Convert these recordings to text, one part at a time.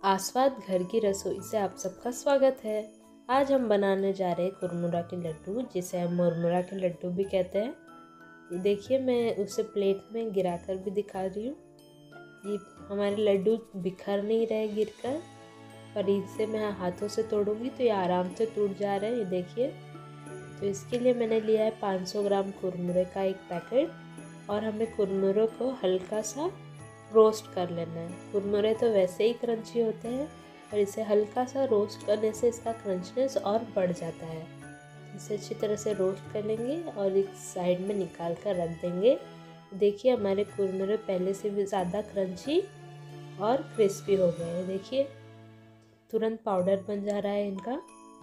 आस्वाद घर की रसोई से आप सबका स्वागत है। आज हम बनाने जा रहे हैं कुरमुरा के लड्डू, जिसे हम मुरमुरा के लड्डू भी कहते हैं। ये देखिए, मैं उसे प्लेट में गिराकर भी दिखा रही हूँ। ये हमारे लड्डू बिखर नहीं रहे गिरकर, पर इसे मैं हाथों से तोड़ूंगी तो ये आराम से टूट जा रहे हैं। ये देखिए, तो इसके लिए मैंने लिया है 500 ग्राम कुरमुरे का एक पैकेट, और हमें कुरमुरे को हल्का सा रोस्ट कर लेना है। कुरमुरे तो वैसे ही क्रंची होते हैं, और इसे हल्का सा रोस्ट करने से इसका क्रंचनेस और बढ़ जाता है। इसे अच्छी तरह से रोस्ट कर लेंगे और एक साइड में निकाल कर रख देंगे। देखिए, हमारे कुरमुरे पहले से भी ज़्यादा क्रंची और क्रिस्पी हो गए हैं। देखिए, तुरंत पाउडर बन जा रहा है इनका।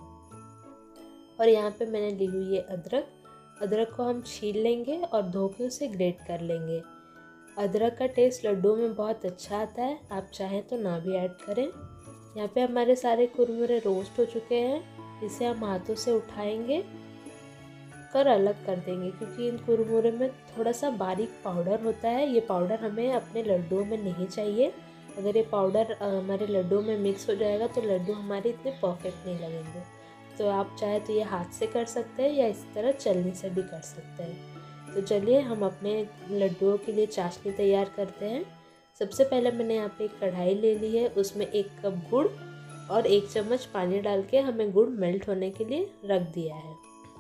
और यहाँ पे मैंने ली हुई है अदरक को हम छील लेंगे और धो के उसे ग्रेट कर लेंगे। अदरक का टेस्ट लड्डू में बहुत अच्छा आता है, आप चाहें तो ना भी ऐड करें। यहाँ पे हमारे सारे कुरमुरे रोस्ट हो चुके हैं। इसे हम हाथों से उठाएंगे कर अलग कर देंगे, क्योंकि इन कुरमुरे में थोड़ा सा बारीक पाउडर होता है। ये पाउडर हमें अपने लड्डुओं में नहीं चाहिए। अगर ये पाउडर हमारे लड्डुओं में मिक्स हो जाएगा तो लड्डू हमारे इतने परफेक्ट नहीं लगेंगे। तो आप चाहे तो ये हाथ से कर सकते हैं या इस तरह छलनी से भी कर सकते हैं। तो चलिए, हम अपने लड्डुओं के लिए चाशनी तैयार करते हैं। सबसे पहले मैंने यहाँ पे एक कढ़ाई ले ली है, उसमें 1 कप गुड़ और 1 चम्मच पानी डाल के हमें गुड़ मेल्ट होने के लिए रख दिया है।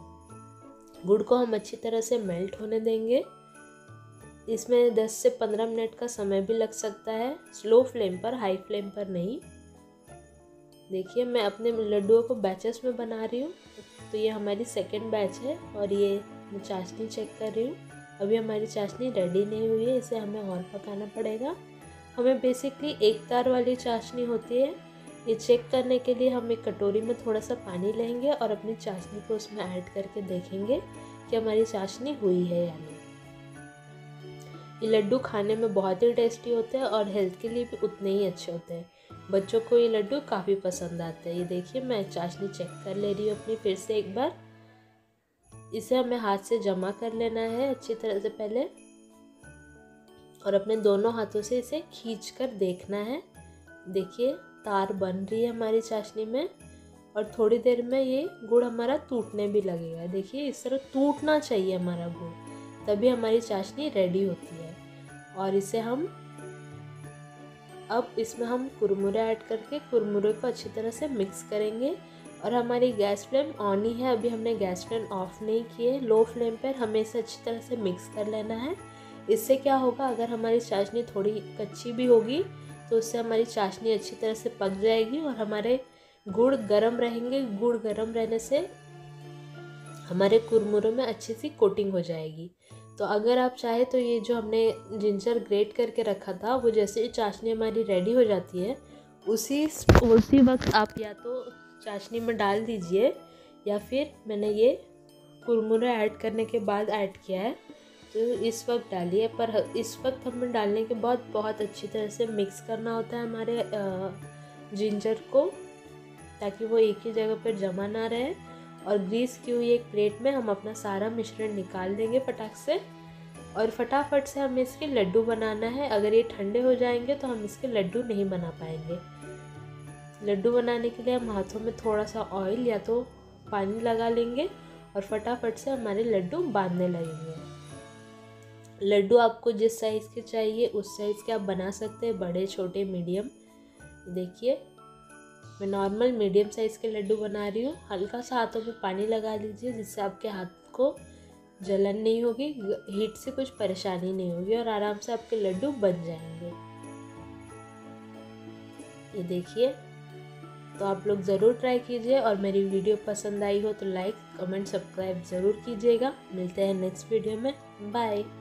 गुड़ को हम अच्छी तरह से मेल्ट होने देंगे। इसमें 10 से 15 मिनट का समय भी लग सकता है, स्लो फ्लेम पर, हाई फ्लेम पर नहीं। देखिए, मैं अपने लड्डुओं को बैचेस में बना रही हूँ। तो ये हमारी सेकेंड बैच है और ये मैं चाशनी चेक कर रही हूँ। अभी हमारी चाशनी रेडी नहीं हुई है, इसे हमें और पकाना पड़ेगा। हमें बेसिकली एक तार वाली चाशनी होती है। ये चेक करने के लिए हम एक कटोरी में थोड़ा सा पानी लेंगे और अपनी चाशनी को उसमें ऐड करके देखेंगे कि हमारी चाशनी हुई है या नहीं। ये लड्डू खाने में बहुत ही टेस्टी होते हैं और हेल्थ के लिए भी उतने ही अच्छे होते हैं। बच्चों को ये लड्डू काफ़ी पसंद आते हैं। ये देखिए, मैं चाशनी चेक कर ले रही हूँ अपनी फिर से एक बार। इसे हमें हाथ से जमा कर लेना है अच्छी तरह से पहले, और अपने दोनों हाथों से इसे खींच कर देखना है। देखिए, तार बन रही है हमारी चाशनी में, और थोड़ी देर में ये गुड़ हमारा टूटने भी लगेगा। देखिए, इस तरह टूटना चाहिए हमारा गुड़, तभी हमारी चाशनी रेडी होती है। और इसे अब इसमें हम कुरमुरे ऐड करके कुरमुरे को अच्छी तरह से मिक्स करेंगे। और हमारी गैस फ्लेम ऑन ही है, अभी हमने गैस फ्लेम ऑफ नहीं की है। लो फ्लेम पर हमें इसे अच्छी तरह से मिक्स कर लेना है। इससे क्या होगा, अगर हमारी चाशनी थोड़ी कच्ची भी होगी तो उससे हमारी चाशनी अच्छी तरह से पक जाएगी और हमारे गुड़ गर्म रहेंगे। गुड़ गर्म रहने से हमारे कुरमुरों में अच्छी सी कोटिंग हो जाएगी। तो अगर आप चाहे तो ये जो हमने जिंजर ग्रेट करके रखा था, वो जैसे चाशनी हमारी रेडी हो जाती है उसी वक्त आप या तो चाशनी में डाल दीजिए, या फिर मैंने ये कुरमुरे ऐड करने के बाद ऐड किया है तो इस वक्त डालिए। पर इस वक्त हमें डालने के बाद बहुत अच्छी तरह से मिक्स करना होता है हमारे जिंजर को, ताकि वो एक ही जगह पर जमा ना रहे। और ग्रीस की हुई एक प्लेट में हम अपना सारा मिश्रण निकाल देंगे फटाक से, और फटाफट से हमें इसके लड्डू बनाना है। अगर ये ठंडे हो जाएंगे तो हम इसके लड्डू नहीं बना पाएंगे। लड्डू बनाने के लिए हम हाथों में थोड़ा सा ऑयल या तो पानी लगा लेंगे और फटाफट से हमारे लड्डू बांधने लगेंगे। लड्डू आपको जिस साइज़ के चाहिए उस साइज़ के आप बना सकते हैं, बड़े, छोटे, मीडियम। देखिए, मैं नॉर्मल मीडियम साइज़ के लड्डू बना रही हूँ। हल्का सा हाथों में पानी लगा लीजिए, जिससे आपके हाथ को जलन नहीं होगी, हीट से कुछ परेशानी नहीं होगी और आराम से आपके लड्डू बन जाएंगे। ये देखिए, तो आप लोग ज़रूर ट्राई कीजिए, और मेरी वीडियो पसंद आई हो तो लाइक, कमेंट, सब्सक्राइब ज़रूर कीजिएगा। मिलते हैं नेक्स्ट वीडियो में। बाय।